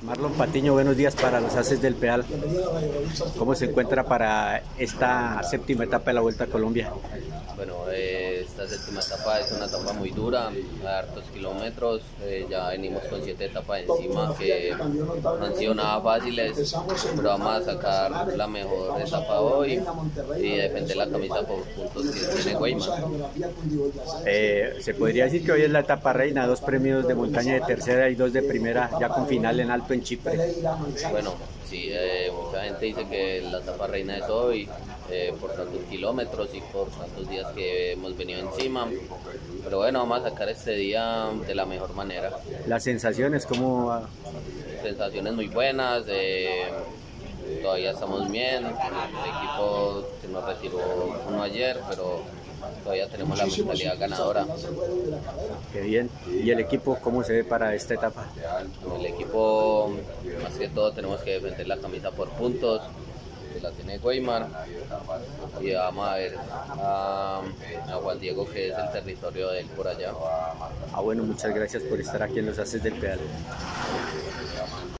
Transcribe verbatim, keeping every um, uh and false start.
Marlon Patiño, buenos días para los Haces del Peal. ¿Cómo se encuentra para esta séptima etapa de la Vuelta a Colombia? Bueno, eh, esta séptima etapa es una etapa muy dura, de hartos kilómetros, eh, ya venimos con siete etapas encima que no han sido nada fáciles, pero vamos a sacar la mejor etapa hoy y defender la camisa por puntos que tiene Weimar. Eh, se podría decir que hoy es la etapa reina, dos premios de montaña de tercera y dos de primera, ya con final en alto en Chipre. Bueno, sí, eh, mucha gente dice que la etapa reina es hoy, eh, por tantos kilómetros y por tantos días que hemos venido encima, pero bueno, vamos a sacar este día de la mejor manera. Las sensaciones, ¿cómo? Sensaciones muy buenas, eh, todavía estamos bien, el equipo se nos retiró uno ayer, pero todavía tenemos la mentalidad ganadora. Qué bien. ¿Y el equipo cómo se ve para esta etapa? El equipo, más que todo, tenemos que defender la camisa por puntos, que la tiene Weimar, y vamos a ver a, a Juan Diego, que es el territorio de él por allá. Ah, bueno, muchas gracias por estar aquí en los Haces del Peal.